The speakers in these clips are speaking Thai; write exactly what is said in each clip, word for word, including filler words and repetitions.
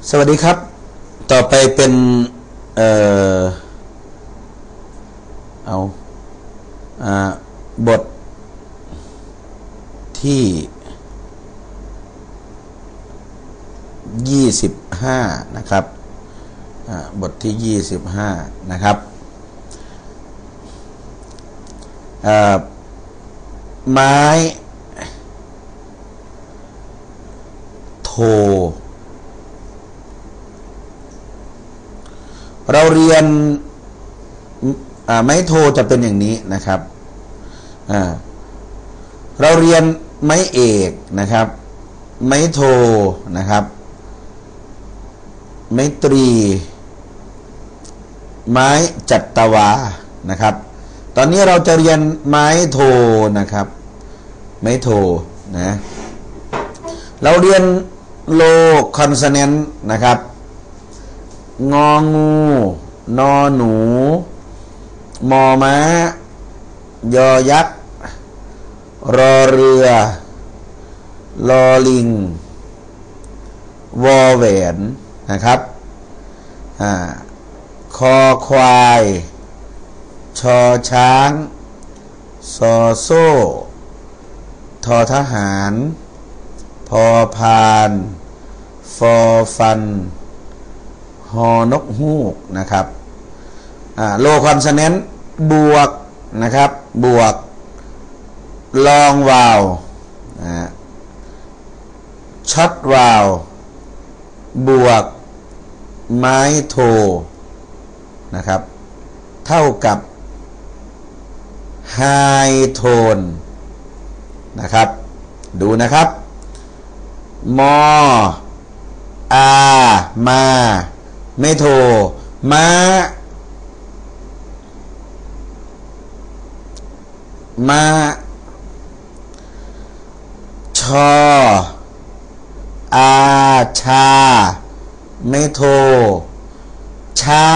สวัสดีครับต่อไปเป็นเอ่อเอาอ่าบทที่ยี่สิบห้านะครับอ่าบทที่ยี่สิบห้านะครับอ่าไม้โทเราเรียนไม้โทจะเป็นอย่างนี้นะครับเราเรียนไม้เอกนะครับไม้โทนะครับไม้ตรีไม้จัตวานะครับตอนนี้เราจะเรียนไม้โทนะครับไม้โทนะเราเรียนโลคอนโซแนนต์นะครับงองูนอหนูมอม้ายอยักษ์รอเรือลอลิงวอแหวนนะครับอ่าคอควายชอช้างซอโซ่ทอทหารพอพานฟอฟันฮอนกฮูกนะครับโลคอนโซแนนต์บวกนะครับบวกลองวาวช็อตวาวบวกไม้โทนะครับเท่ากับไฮโทนนะครับดูนะครับมออามาไม่โทม้าม้าชออาชาไม่โทช้า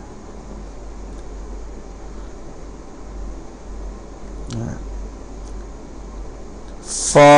ฟอ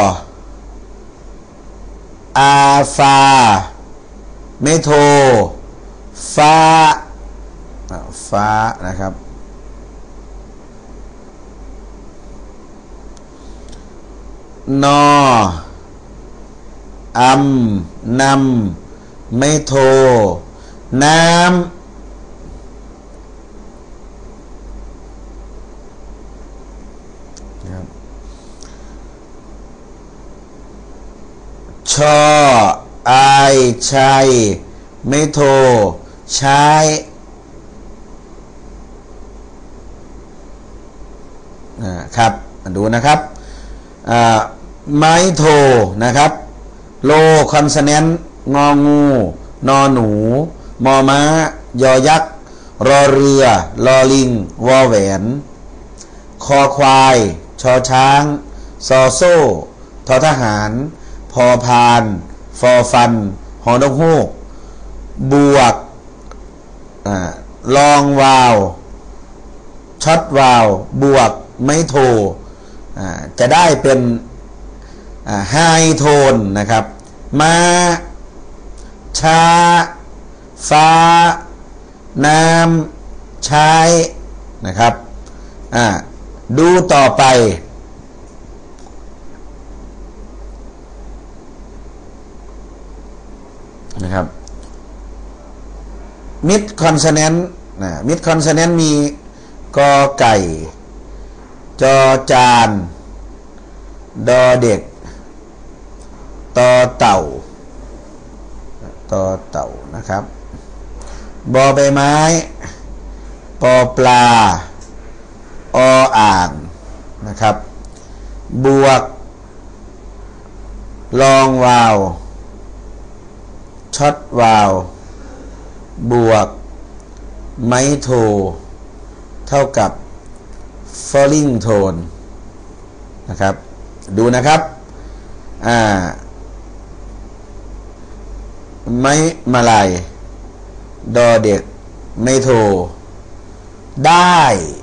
อาฟาไม่โทฟ้าฟ้านะครับนออัมนำไม่โทน้ำชอไอชัยไม่โทใช้ครับมาดูนะครับไม้โทนะครับโลคอนโซแนนต์งองูนอหนูมอม้ายอยักษ์รอเรือลอลิงวอแหวนคอควายชอช้างซอโซ่ทอทหารพอพานฟอฟันฮอนกฮูกบวกลองวาวช็อตวาวบวกไม้โทจะได้เป็นไฮโทนนะครับมาช้าฟ้าน้ำใช้นะครับดูต่อไปนะครับมิดคอนโซแนนต์นะมิดคอนโซแนนต์มีกอไก่จอจานดอเด็กตอเต่าตอเต่านะครับบอใบไม้ปอปลาออ่างนะครับบวกลองวาวช็อตวาวบวกไม้โทเท่ากับ falling tone นะครับดูนะครับอ่าไม้มาลายดอเด็กไม่โทได้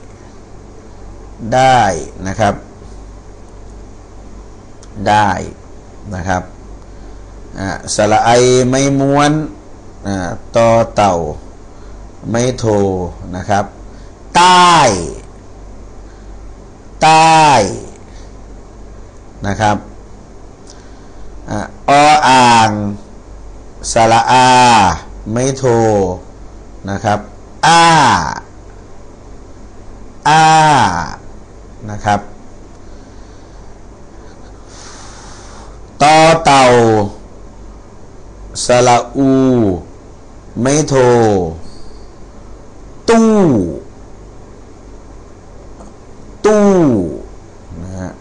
ได้นะครับได้นะครับสระไอไม่ม้วนต่อเต่าไม่โทนะครับใต้ใต้นะครับออ่างสระอาไม่โทนะครับอ้าอ้านะครับต่อเต่าสระอูไม่โทตู้ตู้นะฮะ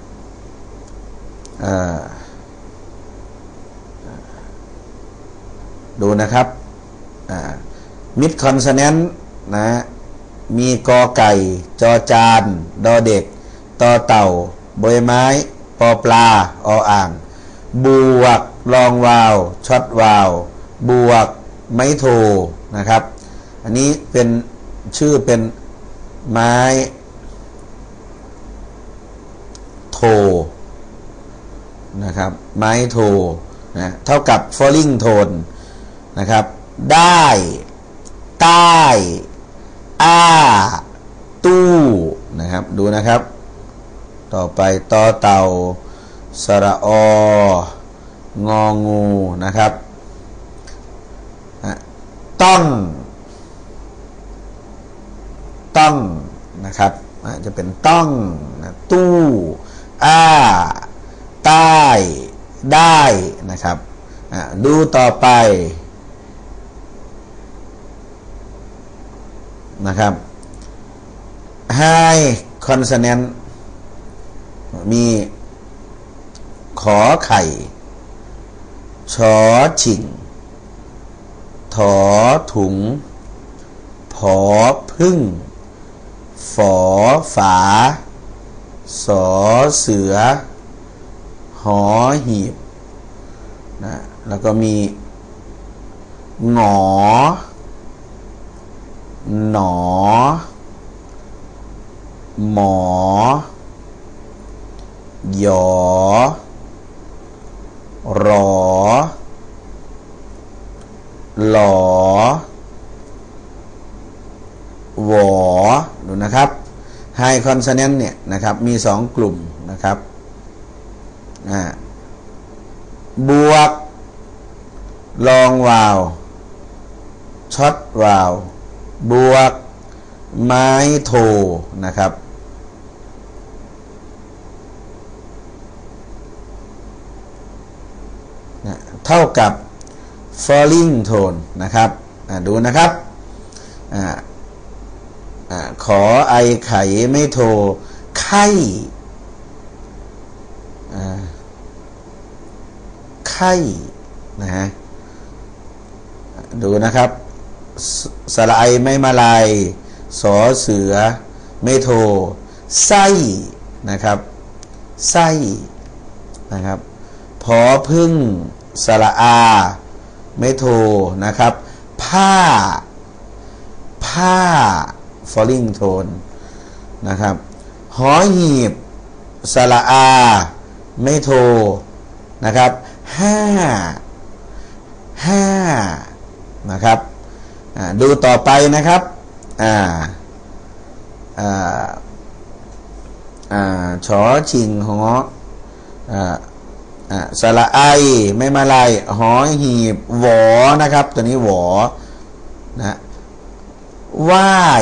ดูนะครับมิดคอนโซแนนต์นะมีกอไก่จอจานดอเด็กตอเต่าบอยไม้ปอปลาออ่างบวกรองวาวช็อตวาวบวกไม้โทนะครับอันนี้เป็นชื่อเป็นไม้โทนะครับไม้โทนะเท่ากับ falling tone นะครับได้ใต้อ้าตู้นะครับดูนะครับต่อไปต่อเต่าสระององูนะครับต้องต้องนะครับจะเป็นต้องนะตู้อ้าใต้ได้นะครับดูต่อไปนะครับ high consonant มีขอไข่ชอชิงถอถุงผอพึ่งฝอฝาสอเสือหอหีบนะแล้วก็มีหงอหนอหมอหยอรอหลอหวอดูนะครับไฮคอนโซแนนต์เนี่ยนะครับมีสองกลุ่มนะครับอ่าบวกรองวาวช็อตวาวบวกไม้โทนะครับเท่ากับ falling tone นะครับดูนะครับอ่าอ่าขอไอไข่ไม่โทไข่อ่าไข่นะฮะดูนะครับสระไอไม่มาลายสอเสือไม่โทไส้นะครับไส้นะครับพอพึ่งสระอาไม่โทนะครับผ้าผ้า falling tone นะครับหอหีบสระอาไม่โทนะครับห้าห้านะครับดูต่อไปนะครับอ่าอ่าอ่าชอชิงหออ่าอ่าสระไอไม่มาลายหอหีบหวอนะครับตัวนี้หวอนะว่าย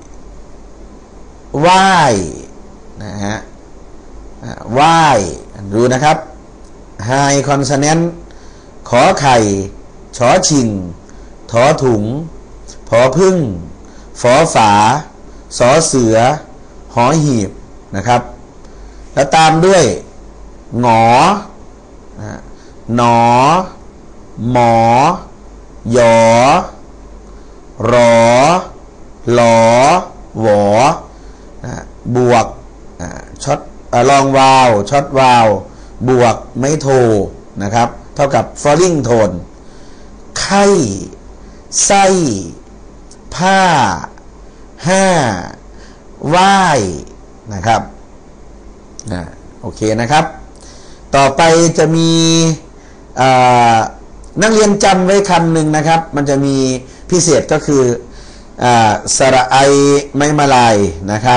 ว่ายนะฮะว่ายดูนะครับไฮคอนโซแนนต์ขอไข่ชอชิงถอถุงผอพึ่งฝอฝาสอเสือหอหีบนะครับแล้วตามด้วยหงอหนอหมอหยอรอหลอหวอบวกช็อตรองวาวช็อตวาวบวกไม่โทนะครับเท่ากับ falling tone ไข่ไส้ผ้าห้าว่ายนะครับนะโอเคนะครับต่อไปจะมีนักเรียนจำไว้คำหนึ่งนะครับมันจะมีพิเศษก็คือสระไอไม่มาลายนะครับ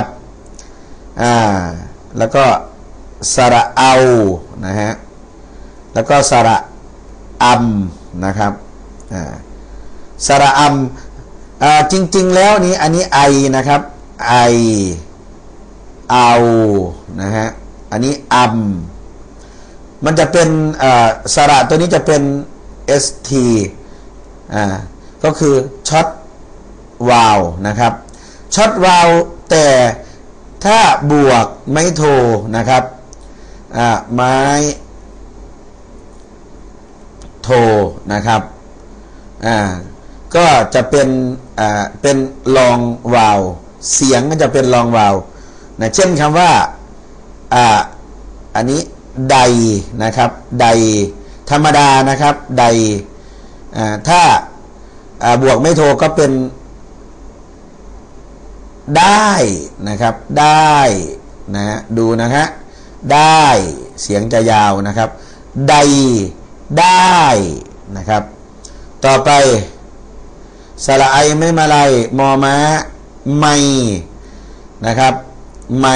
แล้วก็สระเอานะฮะแล้วก็สระอัมนะครับสระอัมจริงๆแล้วนี้อันนี้ไอนะครับไอเอานะฮะอันนี้อัมมันจะเป็นสระตัวนี้จะเป็น st อ่าก็คือช็อตวาลนะครับช็อตวาลแต่ถ้าบวกไม่โทนะครับอ่าไม้โทนะครับอ่าก็จะเป็นอ่าเป็นลองวาลเสียงก็จะเป็นลองวาลนะเช่นคำว่าอ่าอันนี้ใดนะครับใดธรรมดานะครับใดอ่าถ้าอ่าบวกไม่โทก็เป็นได้นะครับได้นะดูนะฮะได้เสียงจะยาวนะครับใดได้นะครับต่อไปสระไอไม่มาลายมอม้าไม่นะครับไม่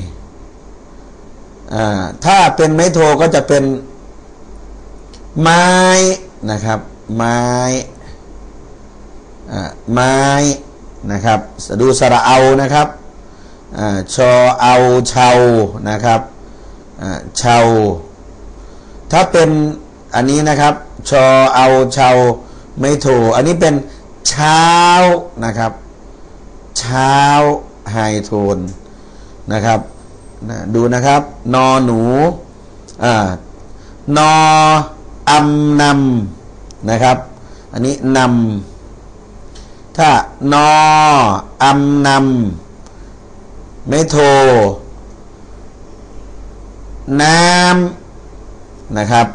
ถ้าเป็นไม้โทก็จะเป็นไม้นะครับไม้ไม้นะครับดูสระเอานะครับชอเอาเชานะครับเชาถ้าเป็นอันนี้นะครับชอเอาเชาไม่โทอันนี้เป็นเช้านะครับเช้าไฮโทนนะครับดูนะครับนอหนูอ่านออัมนำนะครับอันนี้นำถ้านออัมนำไม่โทน้ำนะครับ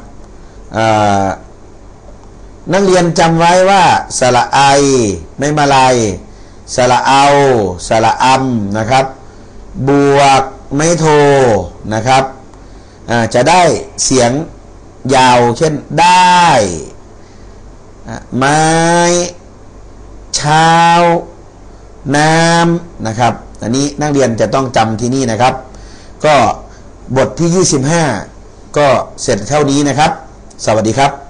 นักเรียนจำไว้ว่าสระไอไม่มาลายสระเอาสระอัมนะครับบวกไม่โทนะครับจะได้เสียงยาวเช่นได้ไม้เช้าน้ำนะครับอันนี้นักเรียนจะต้องจำที่นี่นะครับก็บทที่ยี่สิบห้าก็เสร็จเท่านี้นะครับสวัสดีครับ